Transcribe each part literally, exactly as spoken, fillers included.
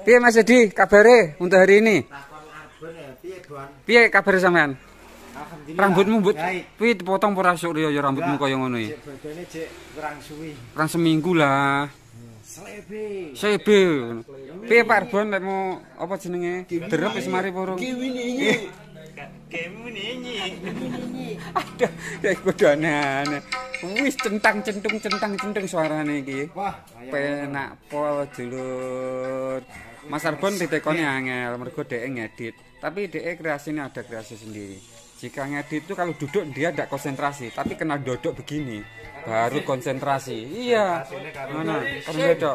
Piye Mas Edi, kabare untuk hari ini? Piye kabar sampean? Rambutmu mbut piye dipotong ora sok ya rambutmu kaya ngono iki. Bodone jek kurang suwi. Kurang seminggu lah. Slebe. Slebe. Piye Pak Rebon lek mau apa jenenge? Derep wis mari purung. Kiwini. Kemunenyi. Aduh, ya godane. Wis centang centung centang centung suarane iki. Wah, penak pol dulur. Mas Arbon ditekoni angel mergo dhek ngedit. Tapi dhek kreasine ada kreasi sendiri. Jika ngedit itu kalau duduk dia tidak konsentrasi, tapi kena dodok begini baru konsentrasi. Iya. Mana? Kan beda.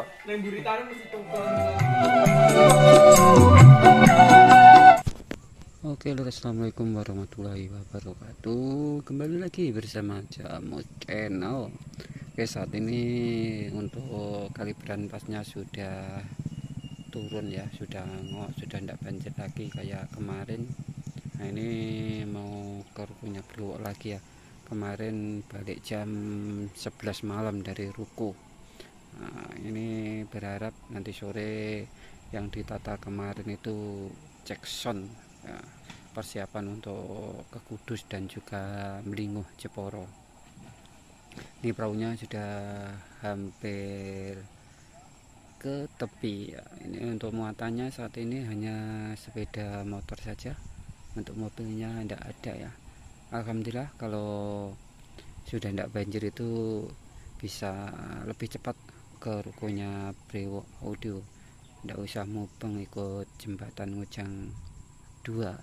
Oke, lho, assalamualaikum warahmatullahi wabarakatuh. Kembali lagi bersama Jamu Channel. Oke, saat ini untuk kalibran pasnya sudah turun ya, sudah ngok, sudah tidak banjir lagi kayak kemarin. Nah, ini mau ke rukunya Brewok lagi ya. Kemarin balik jam sebelas malam dari ruku. Nah, ini berharap nanti sore yang ditata kemarin itu cek sound ya, persiapan untuk ke Kudus dan juga Mlinguh Jeporo. Ini perahunya sudah hampir ke tepi ya. Ini untuk muatannya saat ini hanya sepeda motor saja, untuk mobilnya tidak ada ya. Alhamdulillah kalau sudah tidak banjir itu bisa lebih cepat ke rukonya Brewok Audio, tidak usah mubeng ikut jembatan Ngujang dua.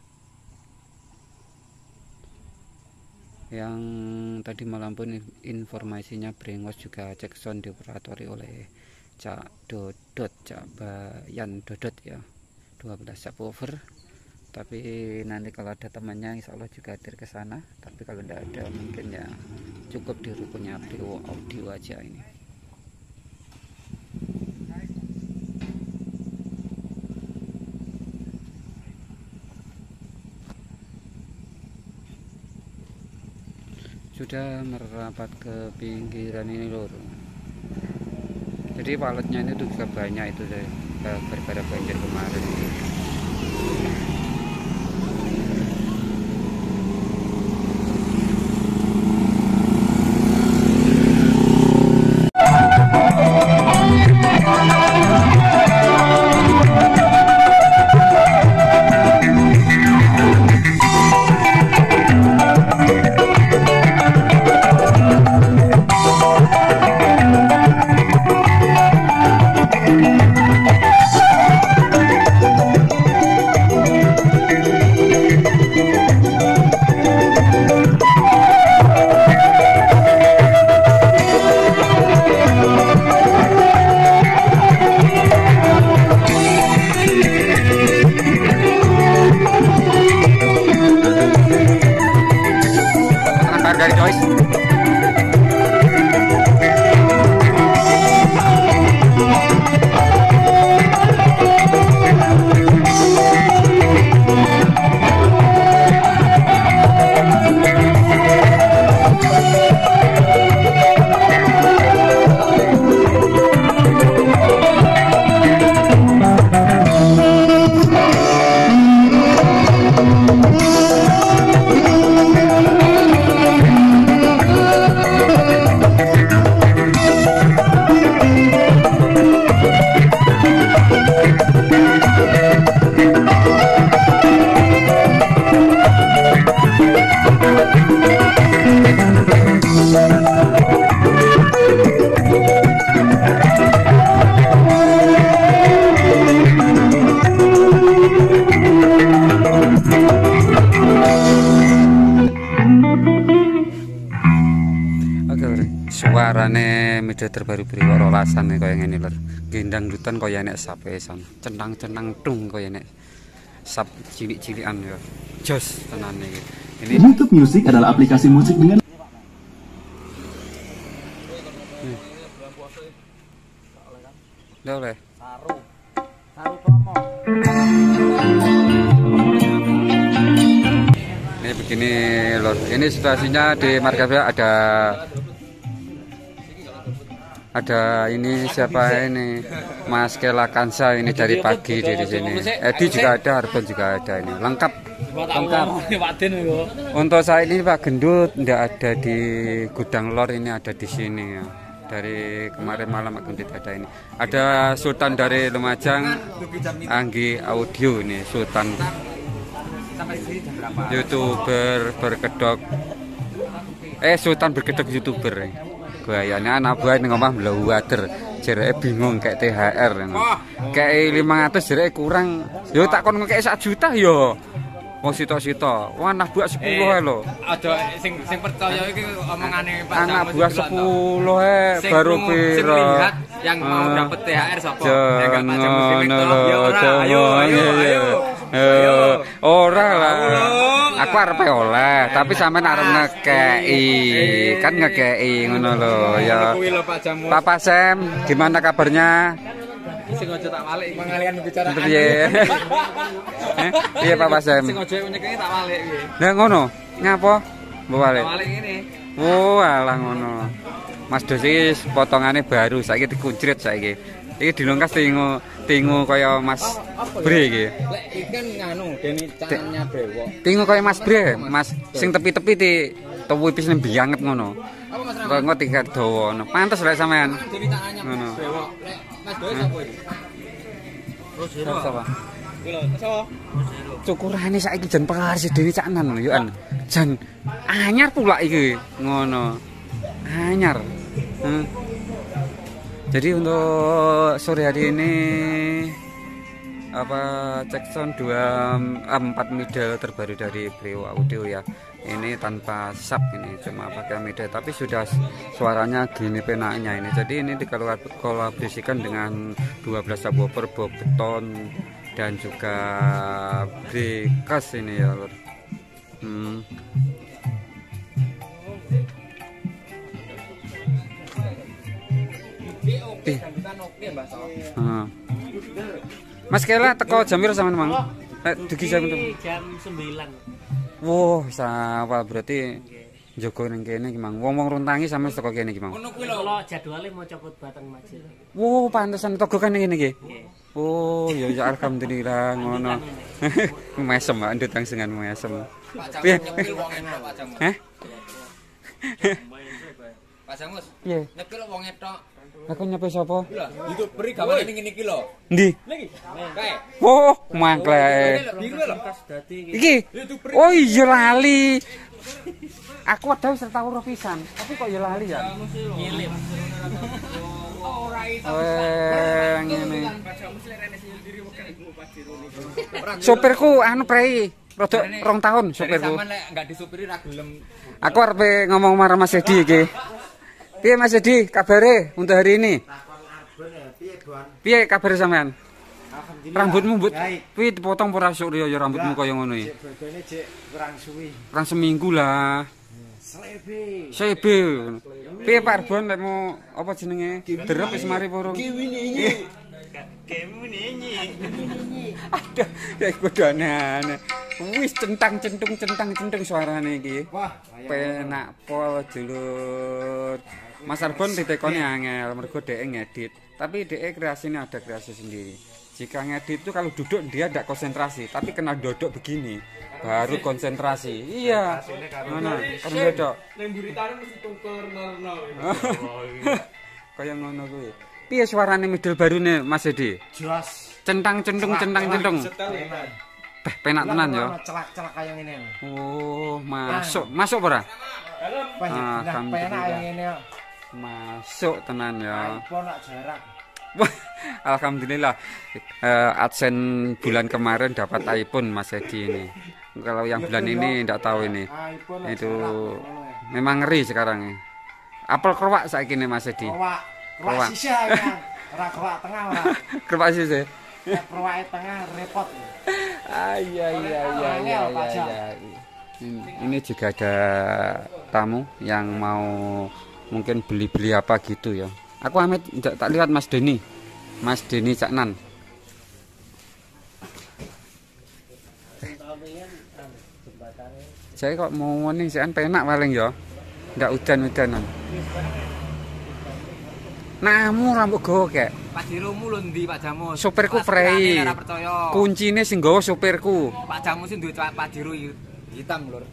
Yang tadi malam pun informasinya Brengos juga cek sound dioperatori oleh Cak Dodot, Cak Bayan Dodot ya, dua belas subwoofer. Tapi nanti kalau ada temannya insya Allah juga hadir ke sana. Tapi kalau tidak ada mungkin ya cukup di rukunnya Brewok Audio aja ini. Sudah merapat ke pinggiran ini lor. Jadi paletnya ini tuh juga banyak itu dari gara-gara banjir kemarin. Dari Joyce. Suarane media terbaru Brewok rolasan nih kaya ngene lho. Gendang dutan kaya nek sapesan. Centang-centang tung kaya nek sap cilik-cilikan ya. Jos tenan iki. Ini YouTube Music adalah aplikasi musik dengan Udah oleh. Saru. Saru promo. Ini begini lor. Ini situasinya di Marga ada Ada ini siapa ini? Mas Kela Kansa ini dari pagi di sini. Edi juga ada, Arbon juga ada ini. Lengkap. Lengkap. Untuk saat ini Pak Gendut tidak ada di gudang lor, ini ada di sini ya. Dari kemarin malam Pak Gendut ada ini. Ada Sultan dari Lumajang, Anggi Audio ini, Sultan. YouTuber berkedok. Eh Sultan berkedok YouTuber. Gayane anak buah ning omah mleuwader. Jereke bingung kayak T H R. Kayak lima ratus jereke kurang. Yo tak kon ngekek sak juta yo. Wong sito-sito. Wah anak buah sepuluh ae lho. Aja sing sing percaya iki omongane Pak Anak buah sepuluh ae baru piro. Yang mau dapat T H R sapa? Jangan ngono lho. Ayo ayo ayo. Ayo. Ora lah. Aku arep oleh, tapi sampean arep ngekei. Kan ngekei ngono lho ya. Papa Sam, gimana kabarnya? Sing aja tak walik mangalian bicara. Piye? Piye Papa Sam? Sing aja nyekeki tak walik piye. Lah ngono. Ngapa? Mbok walik. Tak walik ngene. Oh, alah ngono. Mas Dos iki potongane baru, saiki dikuncrit saiki. Iki dilongkas tingu tingu kaya Mas Bre iki. Lek iki kan nganu dene canannya brewok. Tingu kaya Mas Bre, Mas sing tepi-tepi ti tuwi pis nembianget ngono. Apa Mas Rama? Kok tingkat dawa ngono. Pantes lek sampean. Dene canannya Ngono. brewok. Lek Mas Doy sapa iki? Rosero. Sapa? Kuwi lho, sapa? Cukurane saiki jan pengaris dhewe canan lho yo an. Jan anyar pula iki ngono. Anyar. Hmm. Jadi untuk sore hari ini apa cek sound dua empat middle terbaru dari Brio Audio ya. Ini tanpa sub, ini cuma pakai middle tapi sudah suaranya gini penaknya ini. Jadi ini dikolaborasikan dengan dua belas subwoofer bob beton dan juga breakers ini ya lor. Hmm. Hmm. Mas Kela teko jam piro sampean Mang? Eh dugi jam itu. Jam sembilan. Wah, sawal berarti njogo ning kene iki Mang. Wong-wong runtangi sampe teko kene iki Mang. Ngono kuwi lho. Kalau jadwalnya mau copot batang majil. Wow, pantesan teko kene ngene iki. Oh, ya ya alhamdulillah ngono. Mesem Mbak ndut angsengan mesem. Piye? Heh? Pak Jamus. Piye? Nyepil wong etok. Aku nyepe sapa? Lho, YouTuber gawane ning ngene iki lho. Ndi? Kae. Oh, mangklek. Iki. Oh iya lali. Aku ada wis tau ora pisan, tapi kok ya lali ya. Nyilip. Eh, ngene. Sopirku anu prei, rodok rong tahun sopirku. Sampeyan lek enggak disupiri ra gelem. Aku arep ngomong marah Mas Edi iki. Piye Mas Edi, kabare untuk hari ini? Piye kabar sampean? Rambutmu mbut kuwi dipotong ora surya ya rambutmu kaya ngono iki. Bedone cek kurang suwi. Kurang seminggu lah. Slebe. Sebe. Piye Pak Arbon lek mau apa jenenge? Derep wis mari purung. Kamu nyanyi. Aduh, ya kudane aneh. Wis centang-centung centang-centung suarane iki. Wah, Penak pol dulur. Mas Arbon ditekoni angel mergo dhek ngedit. Tapi dhek kreasine ada kreasi sendiri. Jika ngedit itu kalau duduk dia tidak konsentrasi, tapi kena duduk begini baru konsentrasi. Iya. Mana? Kan duduk. Ning buritane mesti tungker nol-nol. Kaya ngono kuwi. Piye suarane middle barune Mas Edi? jos. Centang centung centang centung. Teh penak tenan ya. Celak-celak kaya ngene. Oh, masuk. Masuk ora? Banyak penak kaya ngene. Masuk tenan ya. iPhone nak jarak. Alhamdulillah. Uh, adsen bulan kemarin dapat iPhone Mas Edi ini. Kalau yang bulan ini enggak tahu ini. Itu memang ngeri sekarang. Apel kerwak saiki nih Mas Edi. Kerwak. Kerwak sisa ya. Ora kerwak tengah ora. Kerwak sisa. Kerwak tengah repot. Ah iya iya iya iya iya. Ini juga ada tamu yang mau mungkin beli-beli apa gitu ya. Aku Amit tak lihat Mas Deni. Mas Deni Caknan. Saya kok mau ngoning sih penak paling ya. Ndak udan-udanan. Namu rambut gokek. Pak Jiromu lho ndi Pak Jamus? Supirku Pas prei. ora percaya. Kuncine sing nggawa supirku. Pak Jamus sing duwe Pak Jiro hitam lur.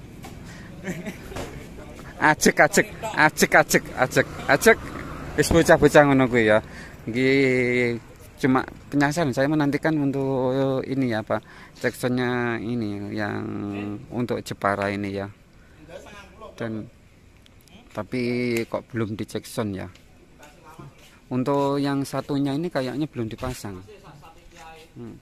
Ajek ajek ajek ajek ajek ajek. Wis bocah-bocah ngono kuwi ya. Iki cuma penyelesaian, saya menantikan untuk ini ya apa seksonnya ini yang untuk Jepara ini ya. Dan tapi kok belum dicek sound ya. Untuk yang satunya ini kayaknya belum dipasang. Hmm.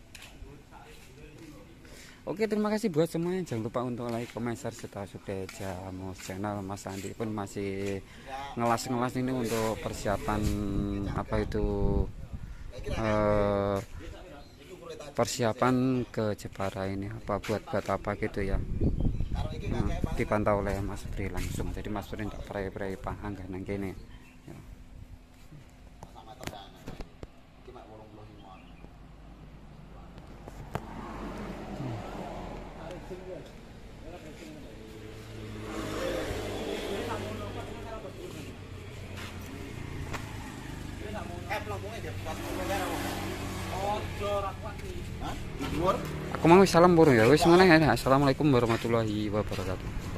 Oke, terima kasih buat semuanya. Jangan lupa untuk like, comment, share, serta subscribe Jamus channel. Mas Andi pun masih ngelas-ngelas ini untuk persiapan apa itu eh, persiapan ke Jepara ini apa buat buat apa gitu ya. Nah, dipantau oleh Mas Pri langsung. Jadi Mas Pri tidak pray-pray pahang kan nang kene. Ya. Aku mau salam burung ya. Wis mana ya. Assalamualaikum warahmatullahi wabarakatuh.